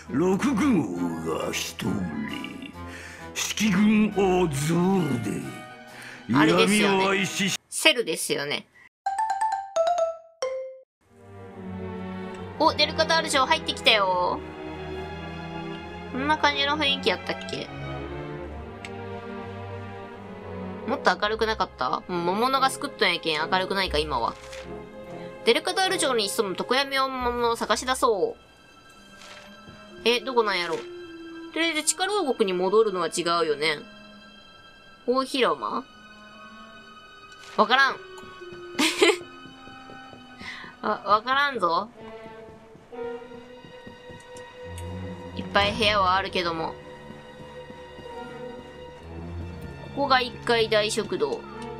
六軍王が一人、式軍王ゾールであれですよね闇を愛し、 セルですよね。お、デルカタール城入ってきたよ。こんな感じの雰囲気やったっけ？もっと明るくなかった？魔物が救ったんやけん明るくないか、今は。デルカタール城に潜む常闇の魔物を探し出そう。どこなんやろ？とりあえず地下牢獄に戻るのは違うよね。大広間？わからん。わからんぞ。いっぱい部屋はあるけども。ここが1階大食堂。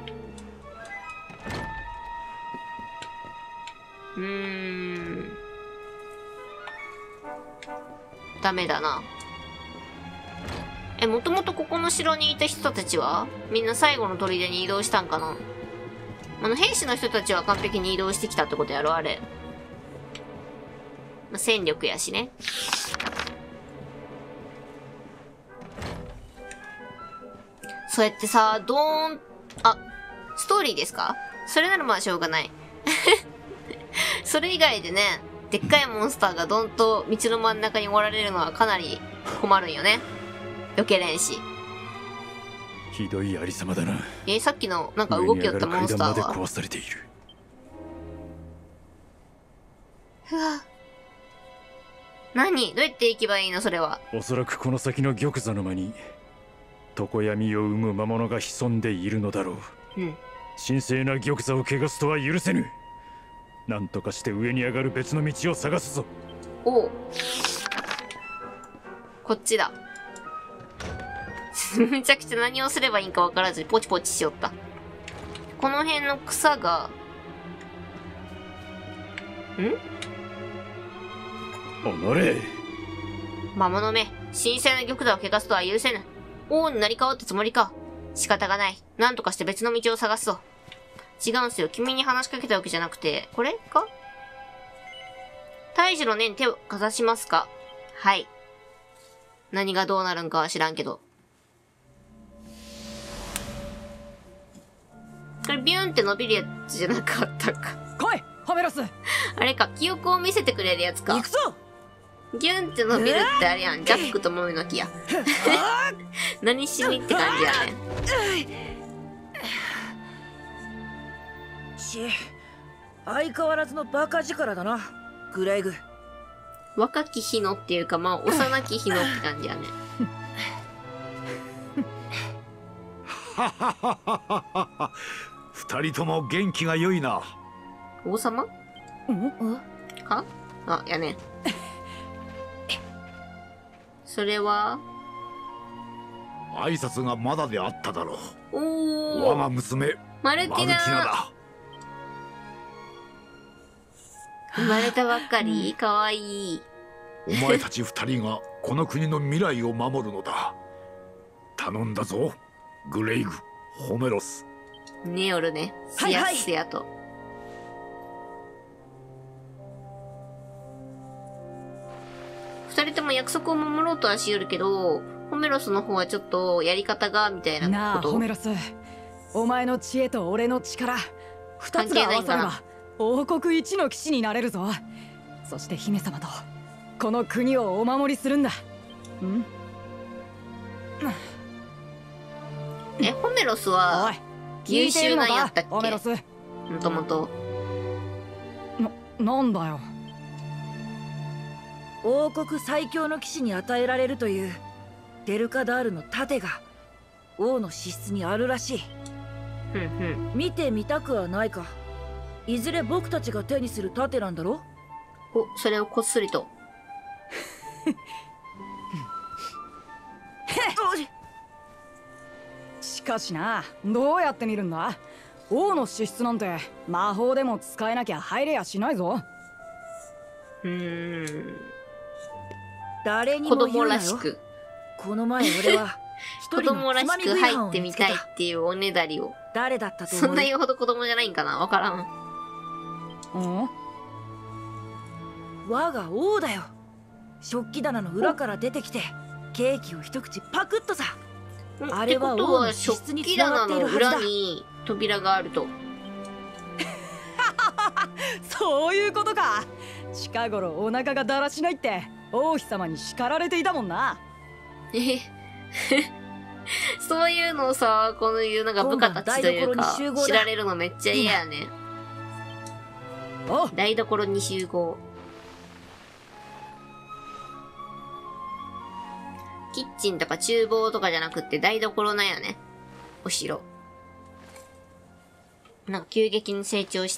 ダメだな。もともとここの城にいた人たちはみんな最後の砦に移動したんかな？兵士の人たちは完璧に移動してきたってことやろ、あれ。戦力やしね。そうやってさ、ドーン、ストーリーですか？それならまあしょうがない。それ以外でね、でっかいモンスターがどんと道の真ん中におられるのはかなり困るんよね。避けれんし。 ひどいありさまだな。 さっきのなんか動きよったモンスターは。 壊されている。 ふわ。何？どうやって行けばいいのそれは。 おそらくこの先の玉座の間に常闇を生む魔物が潜んでいるのだろう。神聖な玉座を汚すとは許せぬ。なんとかして上に上がる別の道を探すぞ。 おう。こっちだ。めちゃくちゃ何をすればいいんか分からずにポチポチしよった。この辺の草が、 おのれ。 魔物め、神聖な玉座を汚すとは許せぬ。王になり変わったつもりか。仕方がない。なんとかして別の道を探すぞ。違うんすよ。君に話しかけたわけじゃなくて、これか？大樹の根に手をかざしますか？はい。何がどうなるんかは知らんけど。これビューンって伸びるやつじゃなかったか。 来いホメロス。 あれか、記憶を見せてくれるやつか。 行くぞ。 ギュンって伸びるってあれやん。ジャックとモミの木や。何しにって感じやね。 相変わらずのバカ力だな、グレイグ。 若き日のっていうか、まあ、幼き日のって感じやね。 ははははは。二人とも元気が良いな。 王様？か？やね。それは挨拶がまだであっただろう。 お我が娘マルティナだ。 生まれたばっかり。かわいい。 お前たち二人がこの国の未来を守るのだ。頼んだぞ、グレイグ、ホメロス。 ねよるね。すやすやと。二人とも約束を守ろうとはしよるけど、ホメロスの方はちょっとやり方がみたいなこと。 なあホメロス、お前の知恵と俺の力、二つが合わされば王国一の騎士になれるぞ。そして姫様とこの国をお守りするんだ。 ホメロスは優秀なんやったっけ？ ホメロス。 もともと。 なんだよ。王国最強の騎士に与えられるというデルカダールの盾が王の資質にあるらしい。見てみたくはないか。いずれ僕たちが手にする盾なんだろ。 それをこっそりと。 しかしな、どうやって見るんだ？王の資質なんて魔法でも使えなきゃ入れやしないぞ。誰にも言うなよ。子供らしく。この前俺は子供らしく入ってみたいっていうおねだりを。 誰だったと思う？ そんな言うほど子供じゃないんかな、わからん。 我が王だよ。 食器棚の裏から出てきてケーキを一口パクッとさ。あってれはことは、 王の資食質に器つなが棚のっているはずだ。 裏に扉があると。 そういうことか。近頃お腹がだらしないって王妃様に叱られていたもんな。 えそういうのをさ、こういうなんか部下たちというか、 今度は台所に集合だ知られるのめっちゃ嫌やね。 お台所に集合。キッチンとか厨房とかじゃなくって台所なんやね。お城。なんか急激に成長した。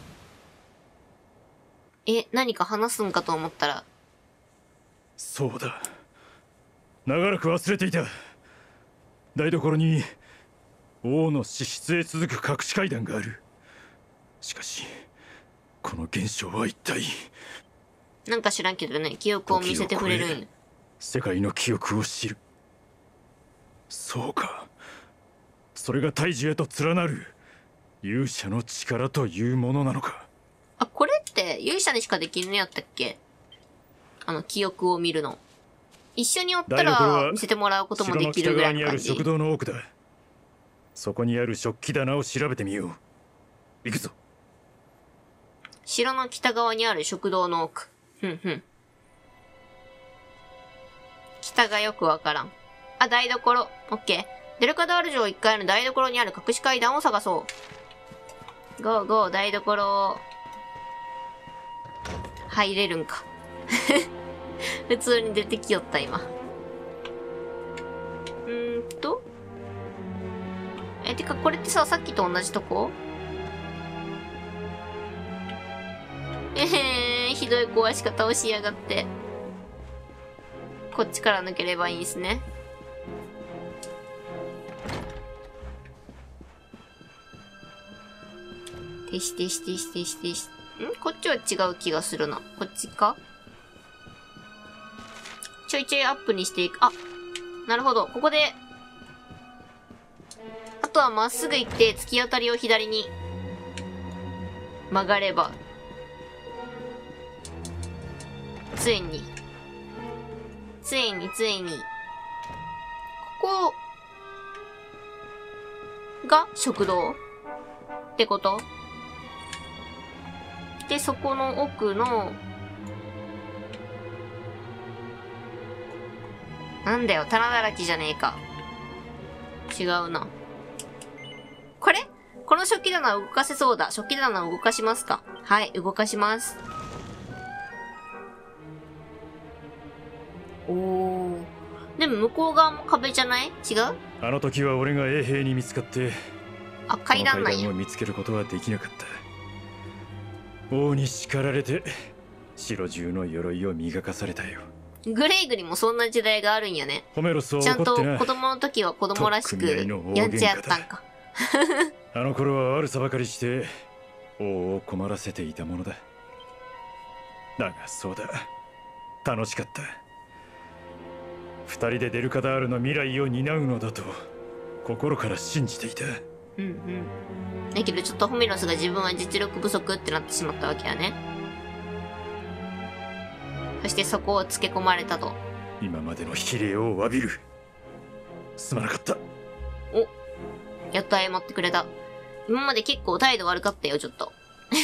何か話すんかと思ったら。 そうだ、長らく忘れていた。台所に王の資質へ続く隠し階段がある。しかしこの現象は一体。 なんか知らんけどね、記憶を見せてくれるんよ。 世界の記憶を知る。そうか、それが大樹へと連なる勇者の力というものなのか。 あ、これって勇者にしかできるのやったっけ？記憶を見るの。一緒におった台所らは見せてもらうこともで城の北きるぐらい側にあるの感じ。 食堂の奥だ。そこにある食器棚を調べてみよう。行くぞ。 城の北側にある食堂の奥。ふんふん。北がよくわからん。あ、台所。オッケー。デルカダール城1階の台所にある隠し階段を探そう。ゴーゴー、台所。入れるんか。普通に出てきよった、今。てか、これってさ、さっきと同じとこ？ひどい壊し方をしやがって。こっちから抜ければいいんすね。てしてしてしてしてし。こっちは違う気がするな。こっちか？ちょいちょいアップにしていく。あ、なるほど。ここで、あとはまっすぐ行って突き当たりを左に曲がれば、ついに、ここが食堂ってことで、そこの奥の、なんだよ、棚だらけじゃねえか。違うな。これ？この食器棚動かせそうだ。食器棚を動かしますか？はい、動かします。おー。でも向こう側も壁じゃない？違う？ あの時は俺が衛兵に見つかって、 あ、階段なんやこの階段を。見つけることはできなかった。王に叱られて城中の鎧を磨かされたよ。 グレイグにもそんな時代があるんやね。 ホメロスはちゃんと怒ってな。 子供の時は子供らしくやんちゃやったんか。 あの頃は悪さばかりして王を困らせていたものだ。だがそうだ、楽しかった。二人でデルカダールの未来を担うのだと心から信じていた。 うんうん。だけどちょっとホメロスが自分は実力不足ってなってしまったわけやね。そしてそこをつけ込まれたと。 今までの非礼を詫びる。すまなかった。 お、やっと謝ってくれた。今まで結構態度悪かったよ、ちょっと。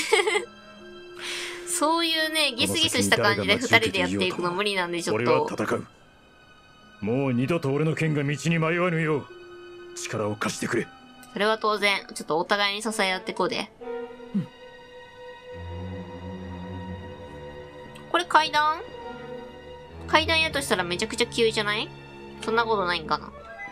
そういうね、ギスギスした感じで二人でやっていくの無理なんで、ちょっ俺はと。 戦う。もう二度と俺の剣が道に迷わぬよう力を貸してくれ。 それは当然、ちょっとお互いに支え合ってこうで。これ階段？階段やとしたらめちゃくちゃ急じゃない？そんなことないんかな。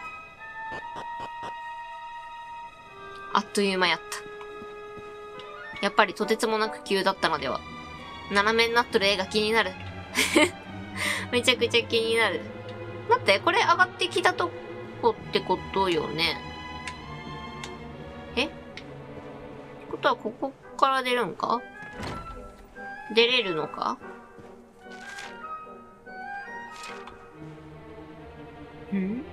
あっという間やった。やっぱりとてつもなく急だったのでは。斜めになっとる絵が気になる。めちゃくちゃ気になる。待って、これ上がってきたとこってことよね。ってことはここから出るんか？出れるのか？ん？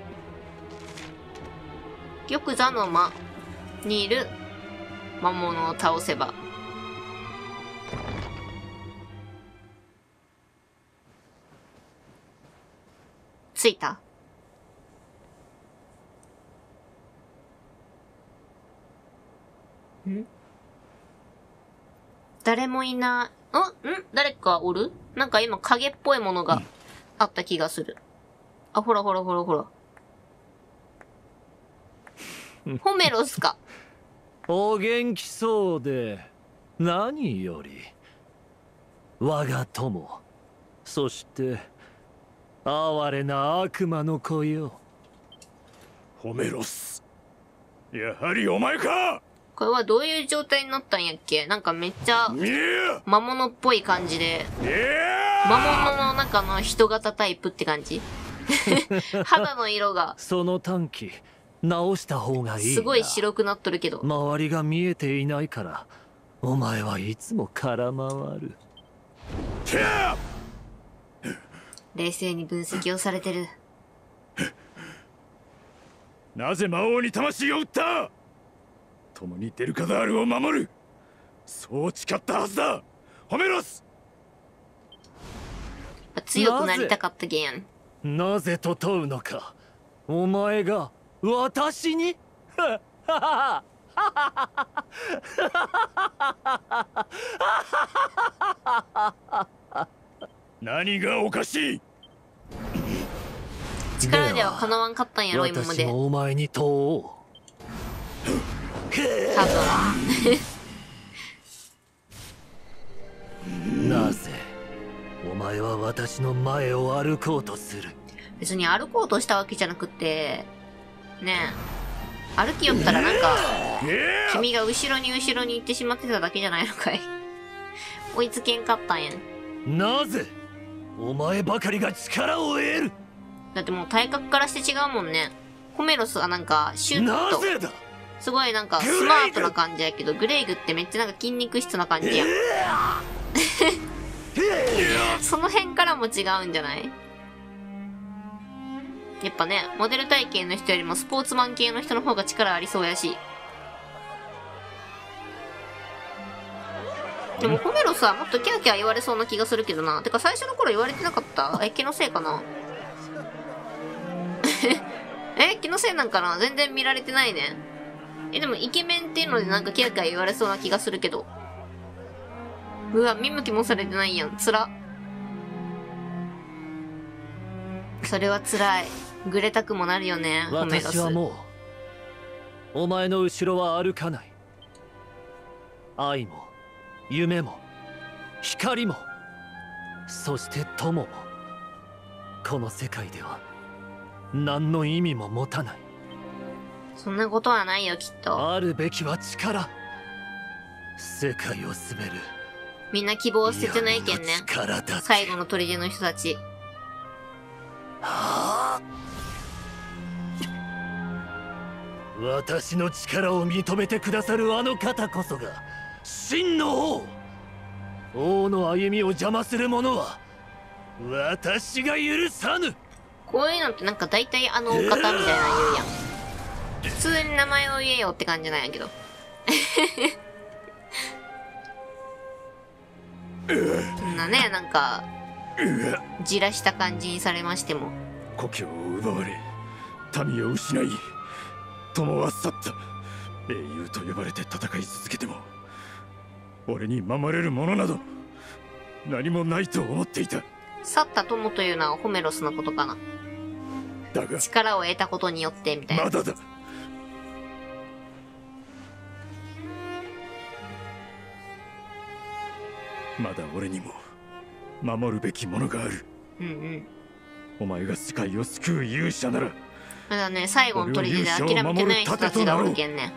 玉座の間にいる魔物を倒せば。 着いた？誰もいない。誰かおる？なんか今影っぽいものがあった気がする。あ、ほらほらほらほら。ホメロスか。 お元気そうで何より。我が友、そして哀れな悪魔の子よ。 ホメロス、やはりお前か。 これはどういう状態になったんやっけ？なんかめっちゃ魔物っぽい感じで、魔物の中の人型タイプって感じ。肌の色がその短期直した方がいいな。 すごい白くなっとるけど、 周りが見えていないからお前はいつも空回る。 冷静に分析をされてる。 なぜ魔王に魂を売った？共にデルカダールを守る、そう誓ったはずだ。ホメロス、 強くなりたかったげんやん。 なぜと問うのか。お前が私に何がおかしい？ 力ではかなわんかったんやろ今まで。 私もお前に問おう。 多分。 なぜお前は私の前を歩こうとする？ 別に歩こうとしたわけじゃなくて、ねえ、歩きよったらなんか君が後ろに行ってしまってただけじゃないのかい。追いつけんかったんやん。 なぜお前ばかりが力を得る？ だってもう体格からして違うもんね。ホメロスがなんかシュッとなぜだ。 すごいなんかスマートな感じやけど、グレイグってめっちゃなんか筋肉質な感じやん。その辺からも違うんじゃない？やっぱね、モデル体型の人よりもスポーツマン系の人の方が力ありそうやし。でもホメロスはもっとキャーキャー言われそうな気がするけどな。てか最初の頃言われてなかった？気のせいかな。気のせいなんかな。全然見られてないね。でもイケメンっていうのでなんかキャーキャー言われそうな気がするけど。うわ、見向きもされてないやん。つら。それは辛い。ぐれたくもなるよね、ホメロス。 私はもうお前の後ろは歩かない。愛も夢も光もそして友もこの世界では何の意味も持たない。 そんなことはないよ、きっと。 あるべきは力。世界を滑るみんな希望を捨ててないけんね。 力だ。 最後の砦の人たち。 私の力を認めてくださるあの方こそが真の王。王の歩みを邪魔する者は私が許さぬ。 こういうのってなんか大体あのお方みたいなの言うやん。普通に名前を言えよって感じなんやけど。そんなね、なんかじらした感じにされましても。 故郷を奪われ民を失い友は去った。英雄と呼ばれて戦い続けても俺に守れるものなど何もないと思っていた。 去った友というのはホメロスのことかな。 だが力を得たことによってみたいな。 まだだ。まだ俺にも守るべきものがある。 うんうん。 お前が世界を救う勇者なら。 まだね、最後の砦で諦めてない人たちがおるけんね。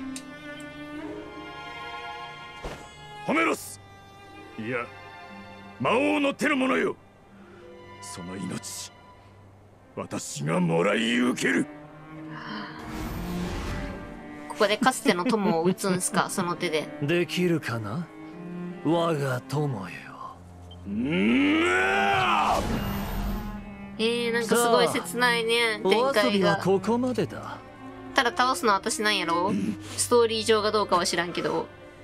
ホメロス、いや魔王の手の者よ。その命私がもらい受ける。 ここでかつての友を撃つんすか、その手で。 できるかな我が友よ。 なんかすごい切ないね、展お遊びは開が。 ここまでだ。 ただ倒すのは私なんやろ、ストーリー上がどうかは知らんけど。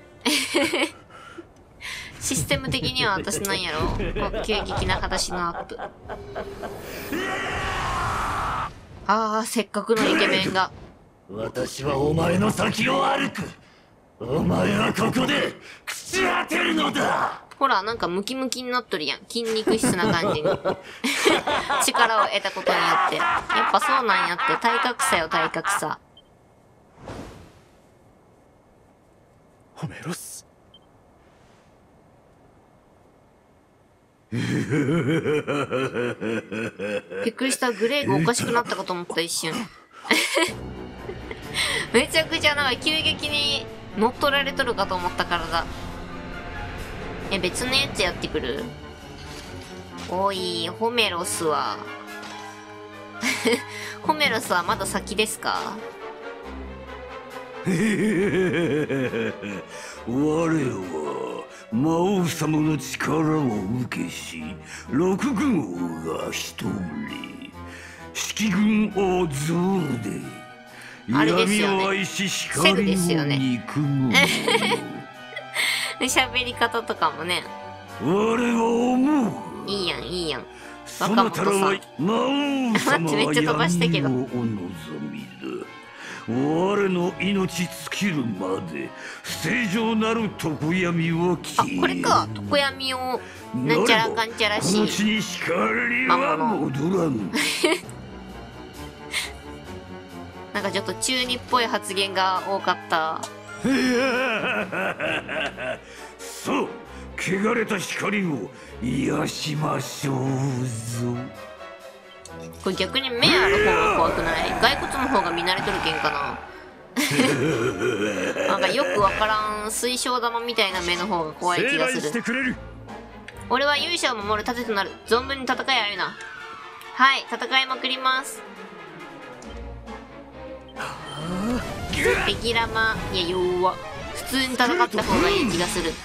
システム的には私なんやろ、こう急激な形のアップ。 ああ、せっかくのイケメンが。 私はお前の先を歩く。お前はここで朽ち果てるのだ。 ほら、なんかムキムキになっとるやん。筋肉質な感じに。力を得たことによって。やっぱそうなんやって。体格差よ、体格差。 ホメロス。 びっくりした。グレーグおかしくなったかと思った一瞬。めちゃくちゃなんか急激に乗っ取られとるかと思ったからだ。別のやつやってくる？おい、ホメロスは。ホメロスはまだ先ですか？ 我は魔王様の力を受けし六軍王が一人、式軍王ゾールで闇を愛し光を憎む。 喋り方とかもね。 我は思う。 いいやん、いいやん。 そなたらは魔王様はめっちゃ飛ばしたけど。 闇をお望みだ。我の命尽きるまで不正常なる常闇を消え。 あ、これか。常闇をなんちゃらかんちゃらしい。 この地に光は戻らん。 なんかちょっと中二っぽい発言が多かった。 そう、汚れた光を癒しましょうぞ。 これ逆に目ある方が怖くない？骸骨の方が見慣れとるけんかな。なんかよくわからん水晶玉みたいな目の方が怖い気がする。俺は勇者を守る盾となる。存分に戦いあるな。はい、戦いまくります。敵ラマ、いや弱。普通に戦った方がいい気がする。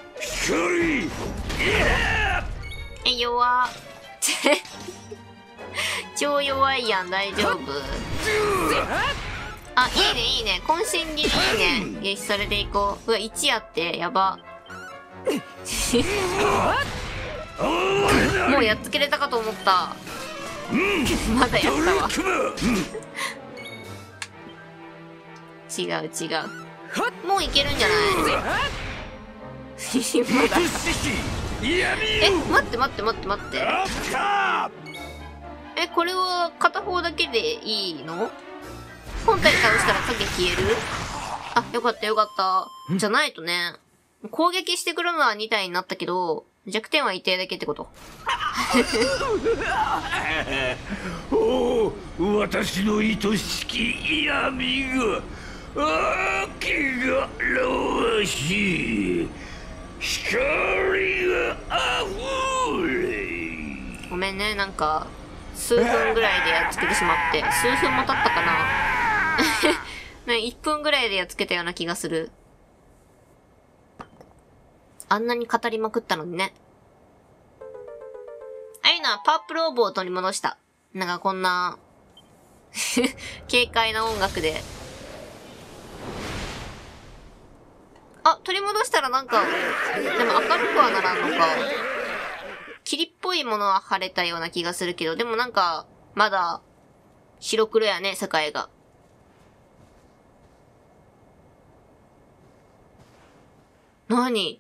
弱。超弱いやん。大丈夫？あ、いいねいいね。渾身切りいいね。よし、それでいこう。うわ、1やって。やば。もうやっつけれたかと思った。まだやったわ。違う違う。もういけるんじゃない？まだ。待って待って待って待って。これは片方だけでいいの？本体倒したら影消える？あ、よかったよかった。じゃないとね。攻撃してくるのは2体になったけど、弱点は1体だけってこと。 おお、私の愛しき闇が、気がろわしい。光があふれ。 ごめんね、なんか、数分ぐらいでやっつけてしまって。数分も経ったかな。ね、1分ぐらいでやっつけたような気がする。あんなに語りまくったのにね。ああいうのはパープルオーブを取り戻した。なんかこんな、軽快な音楽で。あ、取り戻したらなんか、でも明るくはならんのか。霧っぽいものは晴れたような気がするけど、でもなんか、まだ、白黒やね、世界が。何？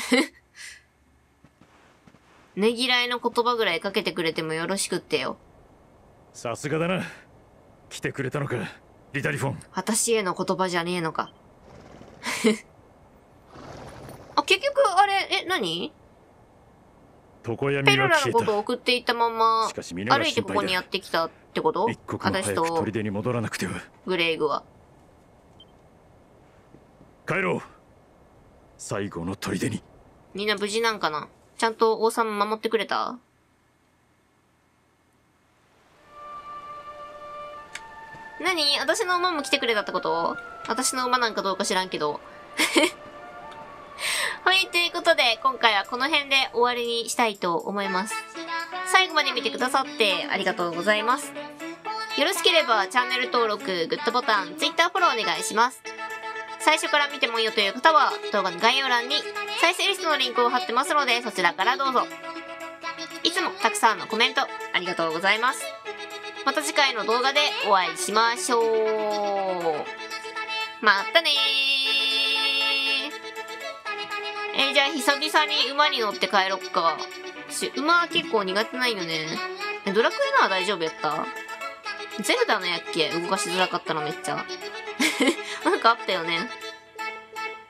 ねぎらいの言葉ぐらいかけてくれてもよろしくってよ。 さすがだな。来てくれたのか、リタリフォン。 私への言葉じゃねえのか。あ、結局、あれ、何？ 常闇ペルラは消えた。 のことを送っていったまま、 しかし皆が歩いてここにやってきたってこと？ 一刻も早く砦に戻らなくては。 グレイグは。 帰ろう。最後の砦に。 みんな無事なんかな？ちゃんと王様守ってくれた？何？私の馬も来てくれたってこと？私の馬なんかどうか知らんけど。はい、ということで、今回はこの辺で終わりにしたいと思います。最後まで見てくださってありがとうございます。よろしければチャンネル登録、グッドボタン、Twitter フォローお願いします。最初から見てもいいよという方は、動画の概要欄に再生リストのリンクを貼ってますので、そちらからどうぞ。いつもたくさんのコメントありがとうございます。 また次回の動画でお会いしましょう。またねー。じゃあ久々に馬に乗って帰ろっか。馬は結構苦手ないよね。ドラクエのは大丈夫やった？ゼルダのやっけ動かしづらかったのめっちゃ。なんかあったよね。